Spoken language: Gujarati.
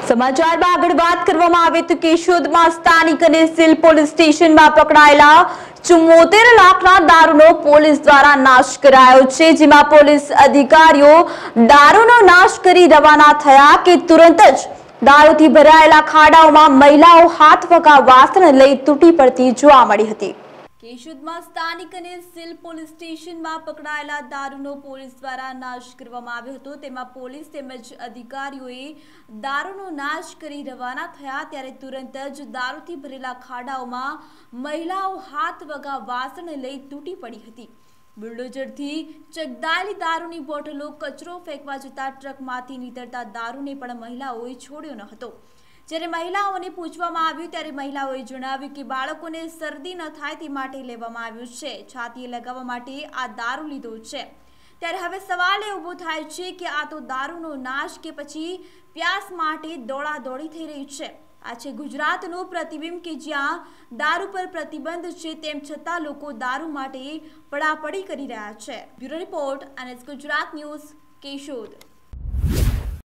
સમાચારમાં આગળ વાત કરવામાં આવે તો કેશોદમાં સ્થાનિક અને સિલ પોલીસ સ્ટેશનમાં પકડાયેલા 74 લાખના દારૂનો પોલીસ દ્વારા નાશ કરાયો છે, જેમાં પોલીસ અધિકારીઓ દારૂનો નાશ કરી રવાના થયા કે તુરંત જ દારૂથી ભરાયેલા ખાડાઓમાં મહિલાઓ હાથ વગા વાસણ લઈ તૂટી પડતી જોવા મળી હતી। કેશોદમાં સ્થાનિક અને સિલ પોલીસ સ્ટેશનમાં પકડાયેલા દારૂનો પોલીસ દ્વારા નાશ કરવામાં આવ્યો હતો। તેમાં પોલીસ તેમજ અધિકારીઓએ દારૂનો નાશ કરી રવાના થયા ત્યારે તુરંત જ દારૂથી ભરેલા ખાડાઓમાં મહિલાઓ હાથ વગા વાસણ લઈ તૂટી પડી હતી। બુલડોઝરથી ચગદાયેલી દારૂની બોટલો કચરો ફેંકવા જતા ટ્રકમાંથી નીતરતા દારૂને પણ મહિલાઓએ છોડ્યો ન હતો। જ્યારે મહિલાઓને પૂછવામાં આવ્યું ત્યારે મહિલાઓએ જણાવ્યું કે બાળકોને શરદી ન થાય તે માટે લેવામાં આવ્યું છે, છાતીએ લગાવવા માટે આ દારૂ લીધો છે। ત્યારે હવે સવાલ એ ઊભો થાય છે કે આ તો દારૂનો નાશ કે પછી પ્યાસ માટે દોડાદોડી થઈ રહી છે। આ છે ગુજરાતનું પ્રતિબિંબ કે જ્યાં દારૂ પર પ્રતિબંધ છે તેમ છતાં લોકો દારૂ માટે પડાપડી કરી રહ્યા છે। Bureau report NS Gujarat news, Keshod.